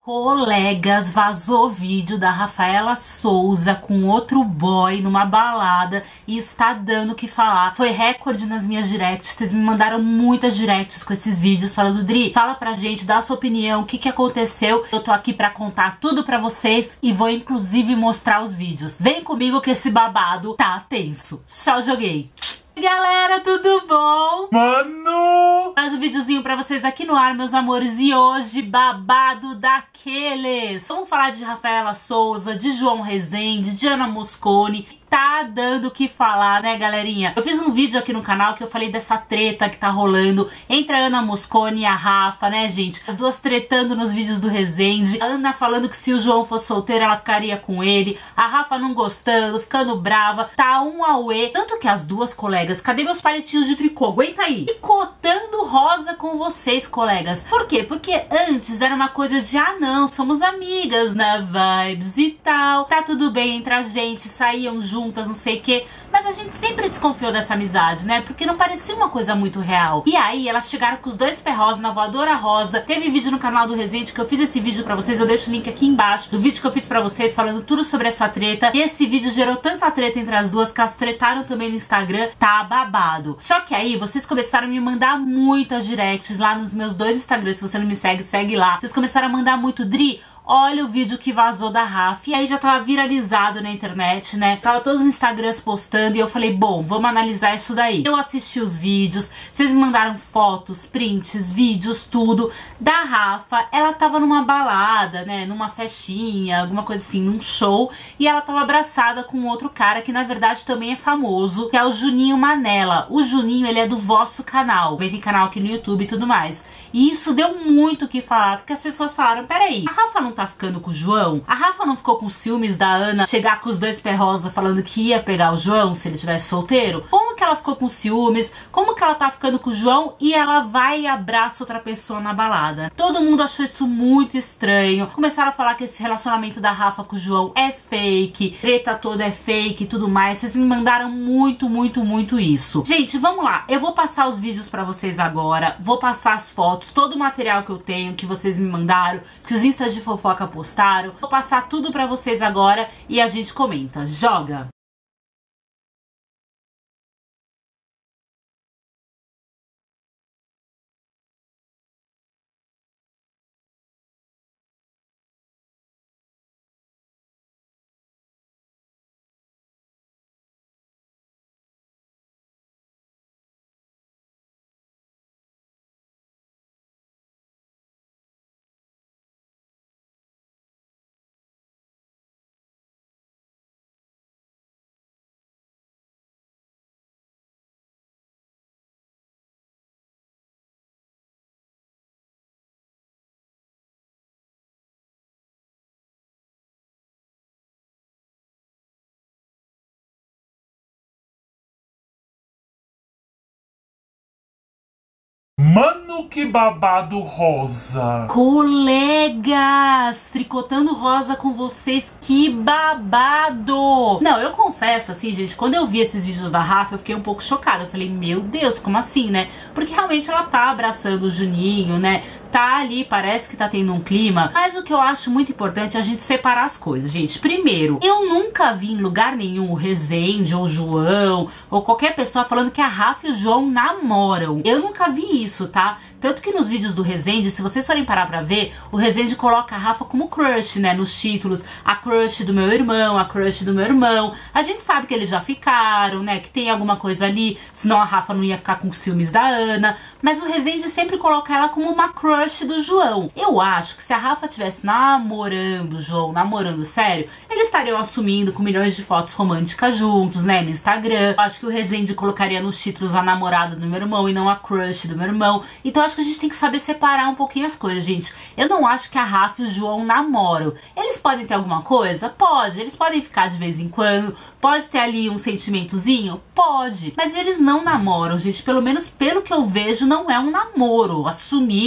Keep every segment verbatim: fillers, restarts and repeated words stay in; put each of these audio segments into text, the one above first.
Colegas, vazou vídeo da Rafaela Souza com outro boy numa balada e está dando o que falar. Foi recorde nas minhas directs, vocês me mandaram muitas directs com esses vídeos falando: Dri, fala pra gente, dá a sua opinião, o que que aconteceu. Eu tô aqui pra contar tudo pra vocês e vou inclusive mostrar os vídeos. Vem comigo que esse babado tá tenso. Só joguei. Galera, tudo bom? Mano! Mais um videozinho pra vocês aqui no ar, meus amores. E hoje, babado daqueles. Vamos falar de Rafaela Souza, de João Rezende, de Ana Mosconi. Tá dando o que falar, né, galerinha? Eu fiz um vídeo aqui no canal que eu falei dessa treta que tá rolando entre a Ana Mosconi e a Rafa, né, gente? As duas tretando nos vídeos do Rezende. A Ana falando que se o João fosse solteiro, ela ficaria com ele. A Rafa não gostando, ficando brava. Tá um auê. Tanto que as duas colegas, cadê meus palitinhos de tricô? Aguenta aí. Picotando rosa com vocês, colegas. Por quê? Porque antes era uma coisa de, ah, não, somos amigas, na vibes e tal. Tá tudo bem entre a gente, saíam juntos, não sei o que, mas a gente sempre desconfiou dessa amizade, né? Porque não parecia uma coisa muito real. E aí elas chegaram com os dois pés rosa na voadora rosa. Teve vídeo no canal do Rezende que eu fiz esse vídeo pra vocês, eu deixo o link aqui embaixo do vídeo que eu fiz pra vocês falando tudo sobre essa treta. E esse vídeo gerou tanta treta entre as duas que elas tretaram também no Instagram, tá babado. Só que aí vocês começaram a me mandar muitas directs lá nos meus dois Instagrams. Se você não me segue, segue lá. Vocês começaram a mandar muito: Dri, olha o vídeo que vazou da Rafa. E aí já tava viralizado na internet, né? Tava todos os Instagrams postando e eu falei, bom, vamos analisar isso daí. Eu assisti os vídeos, vocês me mandaram fotos, prints, vídeos, tudo da Rafa. Ela tava numa balada, né? Numa festinha, alguma coisa assim, num show. E ela tava abraçada com outro cara que na verdade também é famoso, que é o Juninho Manela. O Juninho, ele é do vosso canal. Também tem canal aqui no YouTube e tudo mais. E isso deu muito o que falar, porque as pessoas falaram, peraí, a Rafa não tá ficando com o João? A Rafa não ficou com ciúmes da Ana chegar com os dois pé rosa falando que ia pegar o João se ele tivesse solteiro? Como que ela ficou com ciúmes? Como que ela tá ficando com o João e ela vai e abraça outra pessoa na balada? Todo mundo achou isso muito estranho. Começaram a falar que esse relacionamento da Rafa com o João é fake, treta toda é fake e tudo mais. Vocês me mandaram muito, muito, muito isso. Gente, vamos lá. Eu vou passar os vídeos pra vocês agora. Vou passar as fotos, todo o material que eu tenho, que vocês me mandaram, que os instas de fofoca postaram. Vou passar tudo pra vocês agora e a gente comenta. Joga! Mano, que babado rosa! Colegas, tricotando rosa com vocês, que babado! Não, eu confesso assim, gente, quando eu vi esses vídeos da Rafa, eu fiquei um pouco chocada. Eu falei, meu Deus, como assim, né? Porque realmente ela tá abraçando o Juninho, né? Tá ali, parece que tá tendo um clima. Mas o que eu acho muito importante é a gente separar as coisas, gente. Primeiro, eu nunca vi em lugar nenhum o Rezende ou o João ou qualquer pessoa falando que a Rafa e o João namoram. Eu nunca vi isso, tá? Tanto que nos vídeos do Rezende, se vocês forem parar pra ver, o Rezende coloca a Rafa como crush, né? Nos títulos, a crush do meu irmão, a crush do meu irmão. A gente sabe que eles já ficaram, né? Que tem alguma coisa ali, senão a Rafa não ia ficar com ciúmes da Ana. Mas o Rezende sempre coloca ela como uma crush do João. Eu acho que se a Rafa estivesse namorando o João, namorando sério, eles estariam assumindo com milhões de fotos românticas juntos, né? No Instagram. Eu acho que o Rezende colocaria nos títulos a namorada do meu irmão e não a crush do meu irmão. Então eu acho que a gente tem que saber separar um pouquinho as coisas, gente. Eu não acho que a Rafa e o João namoram. Eles podem ter alguma coisa? Pode. Eles podem ficar de vez em quando. Pode ter ali um sentimentozinho? Pode. Mas eles não namoram, gente. Pelo menos pelo que eu vejo, não é um namoro assumido e tudo mais.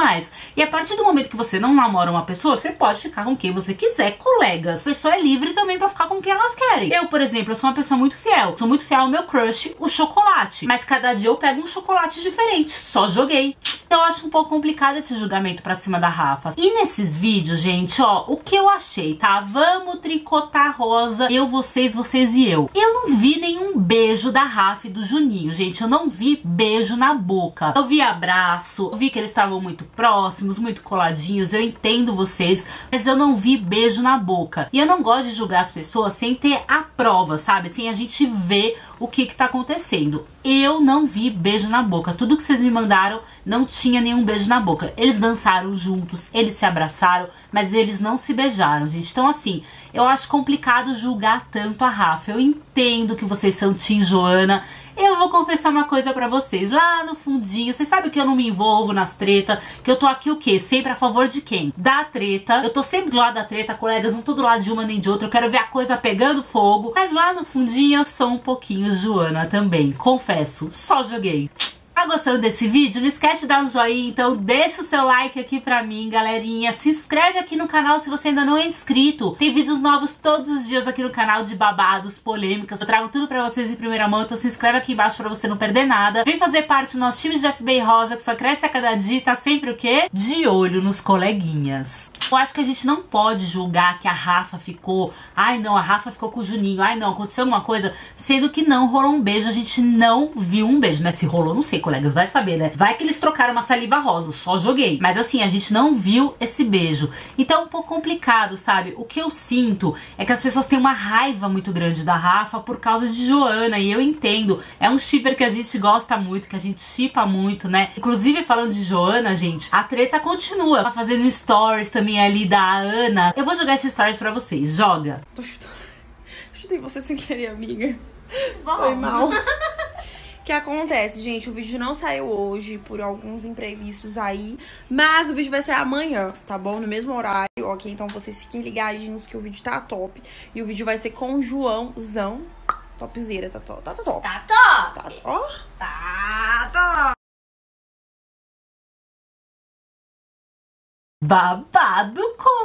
mais. E a partir do momento que você não namora uma pessoa, você pode ficar com quem você quiser, colegas. A pessoa é livre também pra ficar com quem elas querem. Eu, por exemplo, eu sou uma pessoa muito fiel. Sou muito fiel ao meu crush, o chocolate. Mas cada dia eu pego um chocolate diferente. Só joguei. Eu acho um pouco complicado esse julgamento pra cima da Rafa. E nesses vídeos, gente, ó, o que eu achei, tá? Vamos tricotar rosa, eu, vocês, vocês e eu. Eu não vi nenhum beijo da Rafa e do Juninho, gente. Eu não vi beijo na boca. Eu vi abraço, eu vi que eles estavam muito próximos, muito coladinhos. Eu entendo vocês, mas eu não vi beijo na boca. E eu não gosto de julgar as pessoas sem ter a prova, sabe? Sem a gente ver o que que tá acontecendo. Eu não vi beijo na boca. Tudo que vocês me mandaram não tinha nenhum beijo na boca. Eles dançaram juntos, eles se abraçaram, mas eles não se beijaram, gente. Então, assim, eu acho complicado julgar tanto a Rafa. Eu entendo que vocês são Team Joana. Eu vou confessar uma coisa pra vocês, lá no fundinho, vocês sabem que eu não me envolvo nas tretas, que eu tô aqui o quê? Sempre a favor de quem? Da treta. Eu tô sempre do lado da treta, colegas, não tô do lado de uma nem de outra, eu quero ver a coisa pegando fogo, mas lá no fundinho eu sou um pouquinho Joana também, confesso, só joguei. Tá gostando desse vídeo? Não esquece de dar um joinha, então deixa o seu like aqui pra mim, galerinha. Se inscreve aqui no canal se você ainda não é inscrito. Tem vídeos novos todos os dias aqui no canal de babados, polêmicas. Eu trago tudo pra vocês em primeira mão, então se inscreve aqui embaixo pra você não perder nada. Vem fazer parte do nosso time de F B I Rosa, que só cresce a cada dia e tá sempre o quê? De olho nos coleguinhas. Eu acho que a gente não pode julgar que a Rafa ficou... Ai, não, a Rafa ficou com o Juninho. Ai, não, aconteceu alguma coisa. Sendo que não rolou um beijo. A gente não viu um beijo, né? Se rolou, não sei, colegas, vai saber, né? Vai que eles trocaram uma saliva rosa, só joguei. Mas assim, a gente não viu esse beijo. Então é um pouco complicado, sabe? O que eu sinto é que as pessoas têm uma raiva muito grande da Rafa por causa de Joana, e eu entendo. É um shipper que a gente gosta muito, que a gente shippa muito, né? Inclusive, falando de Joana, gente, a treta continua. Tá fazendo stories também ali da Ana. Eu vou jogar esses stories pra vocês. Joga. Tô chutando. Chutei você sem querer, amiga. Bom. Foi mal. O que acontece, gente? O vídeo não saiu hoje por alguns imprevistos aí, mas o vídeo vai sair amanhã, tá bom? No mesmo horário, ok? Então vocês fiquem ligadinhos que o vídeo tá top. E o vídeo vai ser com o Joãozão. Topzera, tá top. Tá, tá top. Tá top. Tá, ó. Tá top. Babado,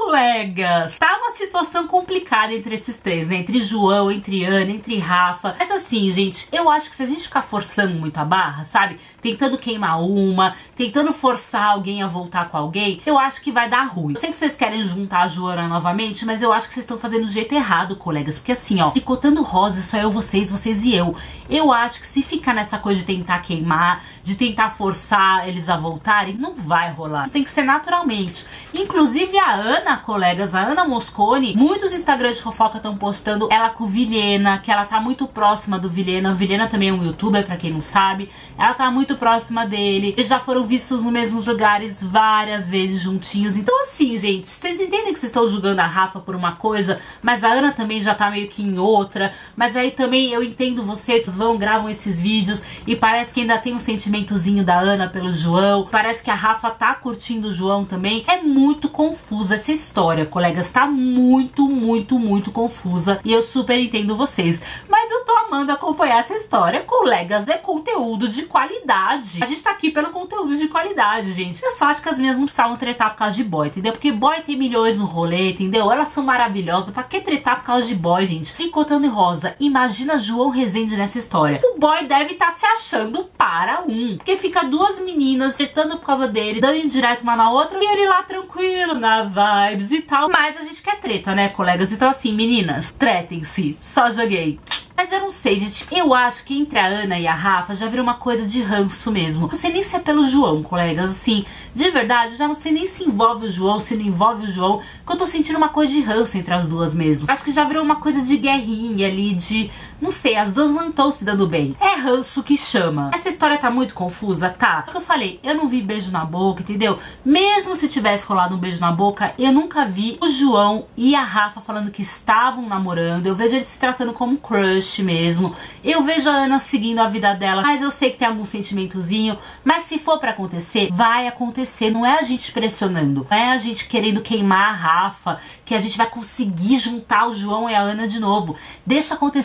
colegas! Tá uma situação complicada entre esses três, né? Entre João, entre Ana, entre Rafa. Mas assim, gente, eu acho que se a gente ficar forçando muito a barra, sabe? Tentando queimar uma, tentando forçar alguém a voltar com alguém, eu acho que vai dar ruim. Eu sei que vocês querem juntar a Joana novamente, mas eu acho que vocês estão fazendo do jeito errado, colegas. Porque assim, ó, tricotando rosa, só eu, vocês, vocês e eu. Eu acho que se ficar nessa coisa de tentar queimar, de tentar forçar eles a voltarem, não vai rolar. Isso tem que ser naturalmente. Inclusive a Ana, colegas, a Ana Mosconi, muitos Instagrams de fofoca estão postando ela com o Vilhena, que ela tá muito próxima do Vilhena. O Vilhena também é um youtuber, pra quem não sabe. Ela tá muito próxima dele. Eles já foram vistos nos mesmos lugares várias vezes juntinhos. Então assim, gente, vocês entendem que vocês estão julgando a Rafa por uma coisa, mas a Ana também já tá meio que em outra. Mas aí também eu entendo vocês, vocês vão, gravam esses vídeos e parece que ainda tem um sentimentozinho da Ana pelo João. Parece que a Rafa tá curtindo o João também. É muito confusa essa história, colegas. Tá muito, muito, muito confusa. E eu super entendo vocês. Mas eu tô amando acompanhar essa história, colegas. É conteúdo de qualidade. A gente tá aqui pelo conteúdo de qualidade, gente. Eu só acho que as minhas não precisavam tretar por causa de boy, entendeu? Porque boy tem milhões no rolê, entendeu? Elas são maravilhosas. Pra que tretar por causa de boy, gente? Tricotando em rosa. Imagina João Rezende nessa história. O boy deve estar tá se achando para um. Porque fica duas meninas tretando por causa dele, dando indireto uma na outra, e ele lá tranquilo, na vibes e tal. Mas a gente quer treta, né, colegas? Então assim, meninas, tretem-se. Só joguei. Mas eu não sei, gente, eu acho que entre a Ana e a Rafa já virou uma coisa de ranço mesmo. Não sei nem se é pelo João, colegas, assim, de verdade, eu já não sei nem se envolve o João, se não envolve o João, que eu tô sentindo uma coisa de ranço entre as duas mesmo. Acho que já virou uma coisa de guerrinha ali, de... não sei, as duas não estão se dando bem. É ranço que chama. Essa história tá muito confusa, tá? É o que eu falei, eu não vi beijo na boca, entendeu? Mesmo se tivesse rolado um beijo na boca, eu nunca vi o João e a Rafa falando que estavam namorando. Eu vejo eles se tratando como crush mesmo. Eu vejo a Ana seguindo a vida dela, mas eu sei que tem algum sentimentozinho. Mas se for pra acontecer, vai acontecer. Não é a gente pressionando, não é a gente querendo queimar a Rafa, que a gente vai conseguir juntar o João e a Ana de novo. Deixa acontecer naturalmente.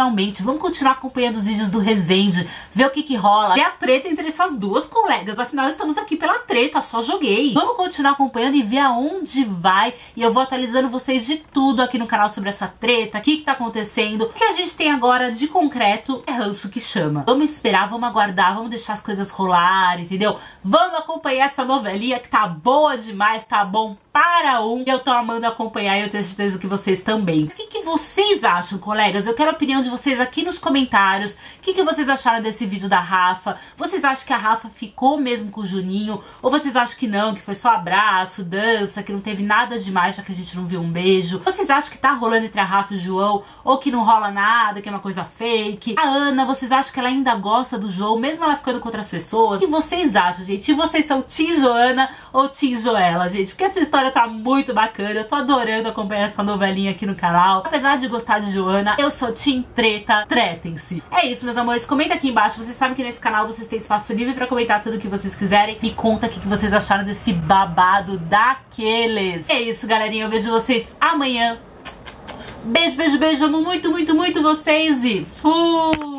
semanalmente. Vamos continuar acompanhando os vídeos do Resende, ver o que que rola, ver a treta entre essas duas colegas. Afinal, estamos aqui pela treta, só joguei. Vamos continuar acompanhando e ver aonde vai. E eu vou atualizando vocês de tudo aqui no canal sobre essa treta, o que que tá acontecendo. O que a gente tem agora de concreto é ranço que chama. Vamos esperar, vamos aguardar, vamos deixar as coisas rolar, entendeu? Vamos acompanhar essa novelinha que tá boa demais, tá bom para um. Eu tô amando acompanhar e eu tenho certeza que vocês também. O que que vocês acham, colegas? Eu quero a opinião de vocês aqui nos comentários. O que que vocês acharam desse vídeo da Rafa? Vocês acham que a Rafa ficou mesmo com o Juninho? Ou vocês acham que não, que foi só abraço, dança, que não teve nada demais, já que a gente não viu um beijo? Vocês acham que tá rolando entre a Rafa e o João? Ou que não rola nada, que é uma coisa fake? A Ana, vocês acham que ela ainda gosta do João, mesmo ela ficando com outras pessoas? O que vocês acham, gente? E vocês são Team Joana ou Team Joela, gente? Porque essa história tá muito bacana, eu tô adorando acompanhar essa novelinha aqui no canal. Apesar de gostar de Joana, eu sou Team Treta, tretem-se. É isso, meus amores, comenta aqui embaixo. Vocês sabem que nesse canal vocês têm espaço livre pra comentar tudo que vocês quiserem. Me conta o que vocês acharam desse babado daqueles. É isso, galerinha, eu vejo vocês amanhã. Beijo, beijo, beijo, amo muito, muito, muito vocês e fui!